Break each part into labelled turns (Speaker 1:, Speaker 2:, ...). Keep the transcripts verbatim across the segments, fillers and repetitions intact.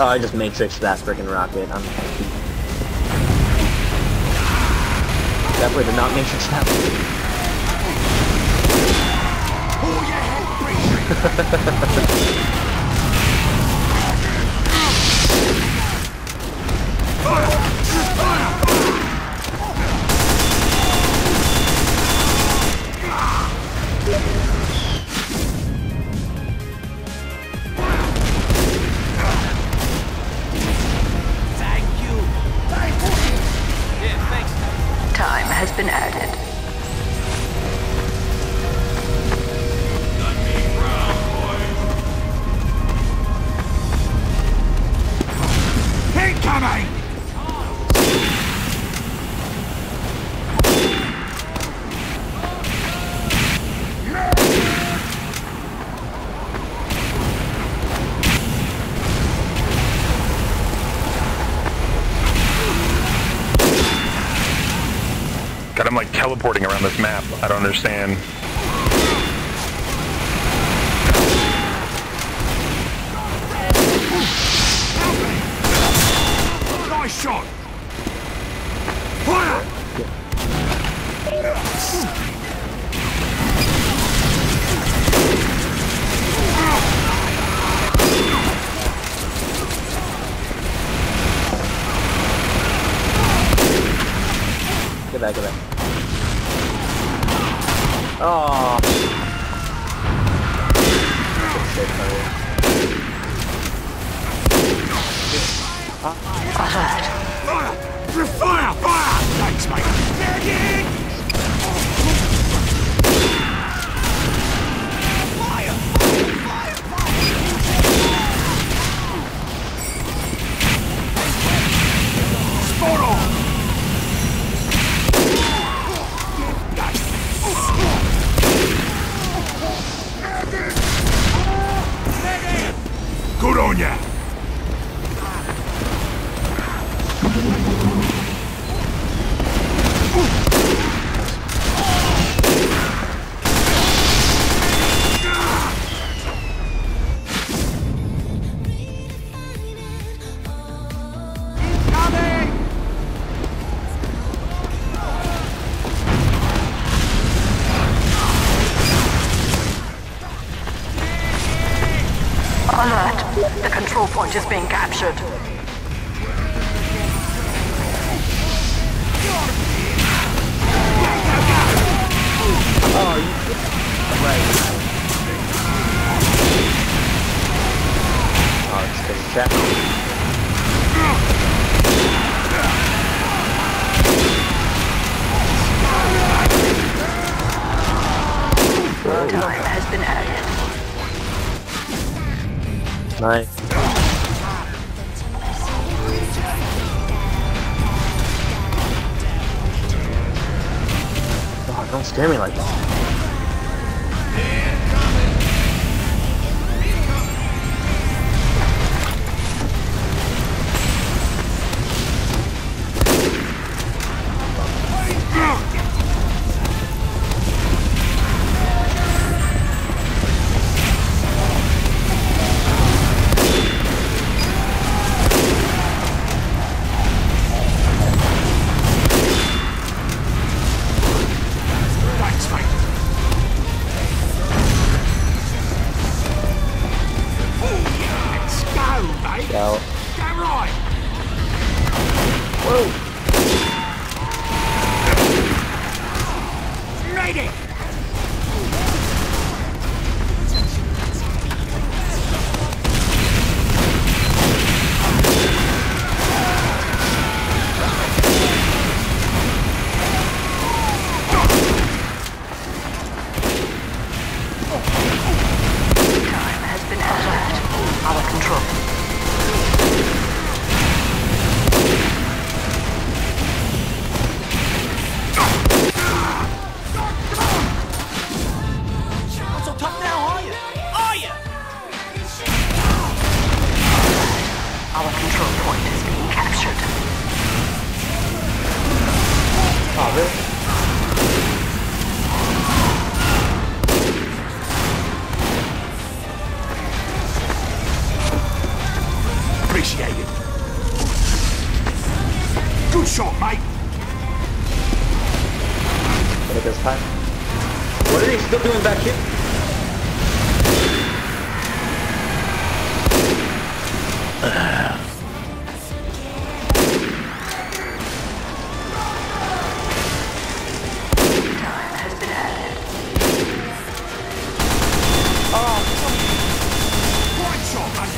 Speaker 1: Oh, I just matrixed that freaking rocket. I'm definitely did not matrix that one.
Speaker 2: Time has been added.
Speaker 3: Incoming!
Speaker 4: God, I'm like teleporting around this map. I don't understand.
Speaker 3: Nice shot! Fire!
Speaker 1: Get back, get back. Oh. Shit,
Speaker 2: Alert.
Speaker 3: Fire! Fire! Fire! Thanks, mate. Medic! Fire! Fire! Fire! Spot on! Good on ya!
Speaker 2: Alert. The control point is being captured.
Speaker 1: Oh, you... Right. Oh, it's because of chat.
Speaker 2: Time has been added.
Speaker 1: Nice. Oh, don't scare me like that. Out.
Speaker 3: Get right!
Speaker 1: Whoa!
Speaker 3: Ready!
Speaker 2: Time has been added. Our control.
Speaker 1: Hi. What are they still doing back here?
Speaker 2: Time has been added.
Speaker 3: Right shot, mate.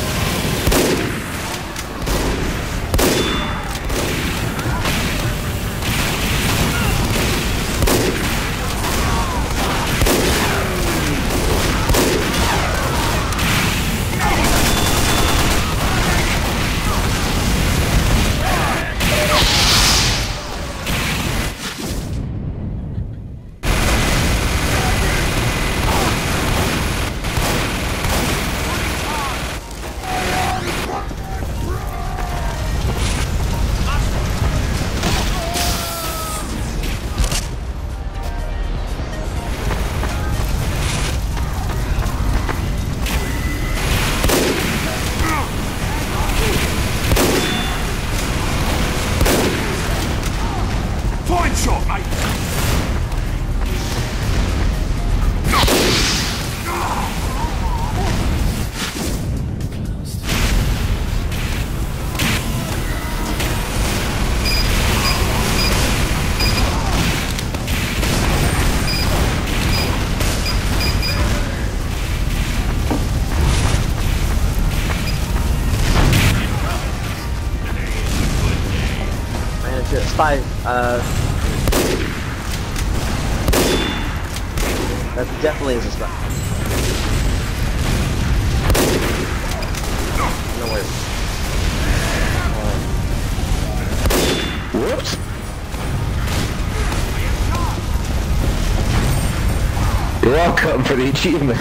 Speaker 3: Fine shot, mate.
Speaker 1: Man, it's a spy. Uh, that definitely is a spy. No worries. Um, whoops.
Speaker 5: You're welcome for the achievement.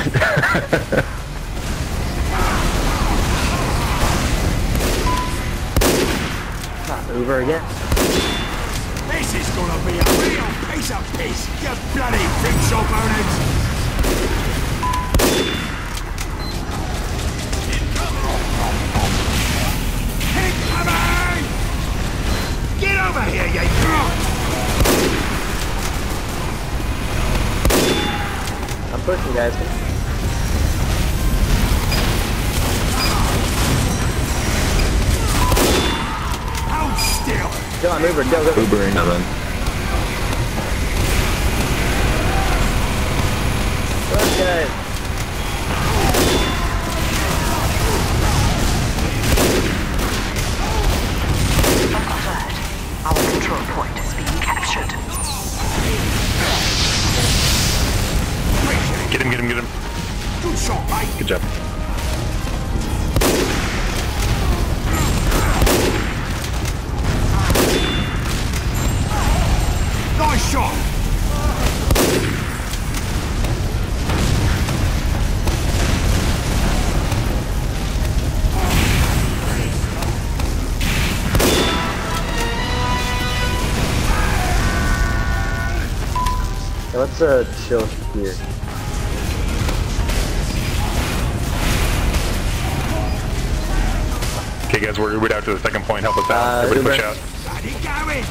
Speaker 1: Not Uber again.
Speaker 3: This is gonna be a real piece of piss, you bloody fix opponents! Incoming! Get over here, you drunk!
Speaker 1: I'm pushing, guys.
Speaker 3: Hold still!
Speaker 1: Go on, Uber. Go, go.
Speaker 5: Ubering them.
Speaker 1: Okay.
Speaker 2: Alert. Our control point is being captured.
Speaker 4: Get him, get him, get him.
Speaker 3: Good shot, mate!
Speaker 4: Good job.
Speaker 3: Nice shot!
Speaker 1: So let's uh chill here.
Speaker 4: Okay, guys, we're Ubered out to the second point. Help us out.
Speaker 1: Uh,
Speaker 4: Everybody push
Speaker 1: Uber.
Speaker 4: out.
Speaker 3: Bloody going!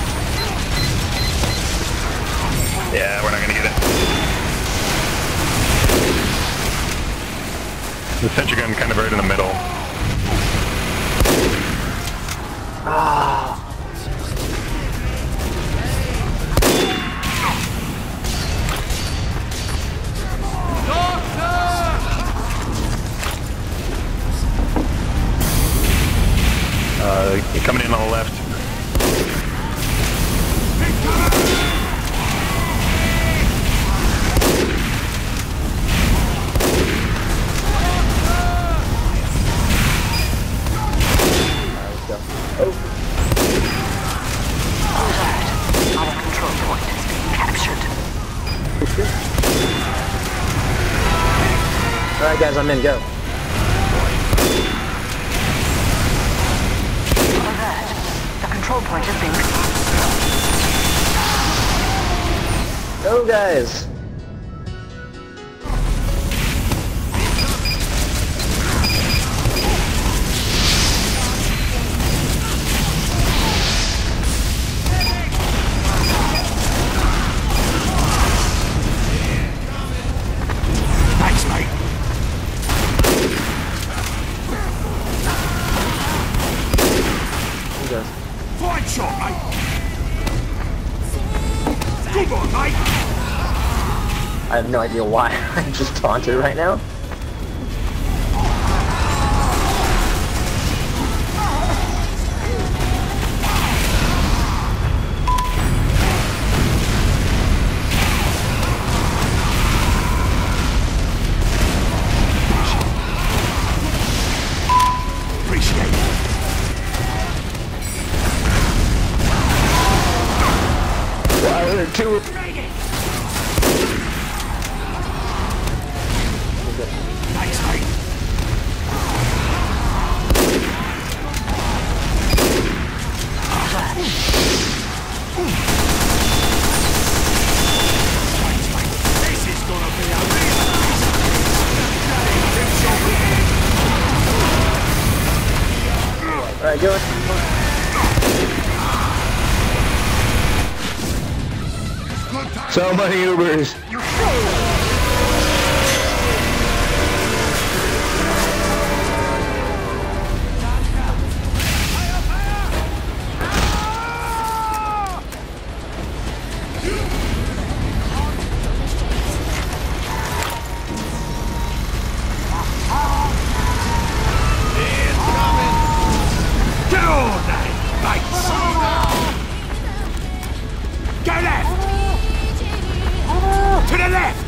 Speaker 4: Yeah, we're not gonna get it. The sentry gun kind of right in the middle.
Speaker 1: Ah.
Speaker 4: Uh, you're coming in on the left.
Speaker 2: Alert. Our control point is being captured.
Speaker 1: Alright guys, I'm in, go.
Speaker 2: Alert. The control point is being...
Speaker 1: Go guys! I have no idea why I just taunted right now.
Speaker 3: Appreciate it.
Speaker 5: Why are there two?
Speaker 3: Thanks, mate. This is gonna be a real
Speaker 1: Alright, go.
Speaker 5: So many Ubers.
Speaker 3: Get on that, mates! Go left! To the left!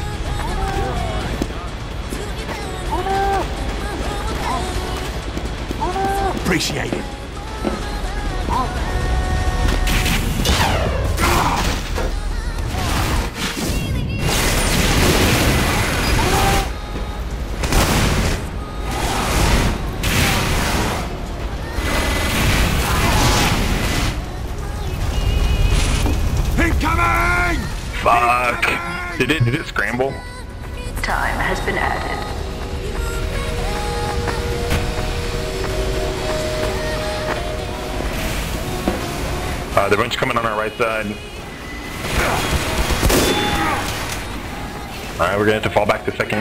Speaker 3: Appreciate it. Incoming!
Speaker 4: Fuck. Did it, did it scramble?
Speaker 2: Time has been added.
Speaker 4: Uh, the bunch coming on our right side. Alright, we're gonna have to fall back to second.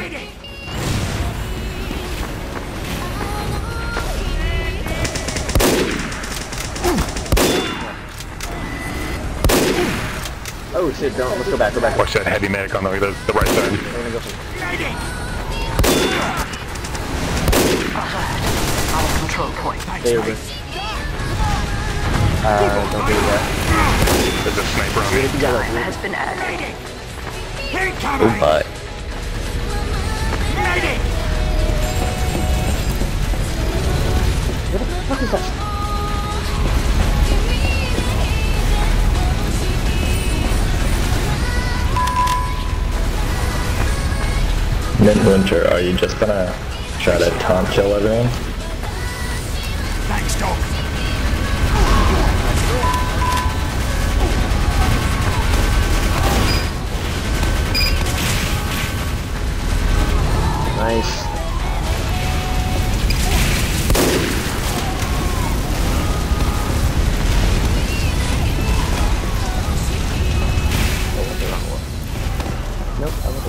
Speaker 1: Oh shit, don't. Let's go back, go back.
Speaker 4: Watch that heavy medic on the, the, the right side.
Speaker 1: We're gonna go for
Speaker 2: Alert. Our control point.
Speaker 1: stay over. Uh, don't do that.
Speaker 4: There's a sniper on
Speaker 1: Get it
Speaker 4: me.
Speaker 1: together.
Speaker 2: Time has been added.
Speaker 3: Incoming!
Speaker 5: Oh my.
Speaker 3: Medic!
Speaker 1: What the fuck is that?
Speaker 5: Midwinter, are you just gonna try to taunt kill everyone?
Speaker 3: Thanks, Doc.
Speaker 1: Nice. Nope, I wasn't.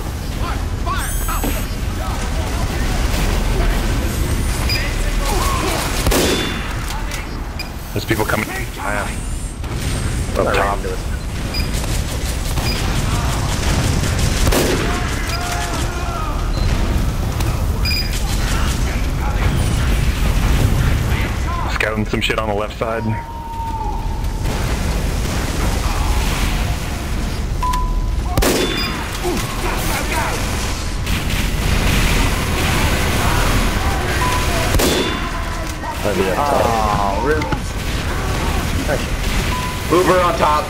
Speaker 4: There's people coming. Ah,
Speaker 1: Not
Speaker 4: up top.
Speaker 1: right into it.
Speaker 4: Scouting some shit on the left side.
Speaker 5: Heavy up top.
Speaker 1: Oh, really? Uber on top.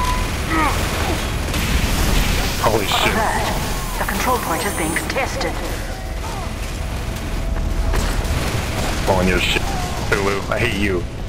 Speaker 4: Holy shit.
Speaker 2: Alert. The control point is being contested.
Speaker 4: Falling your shit. Lulu, I hate you.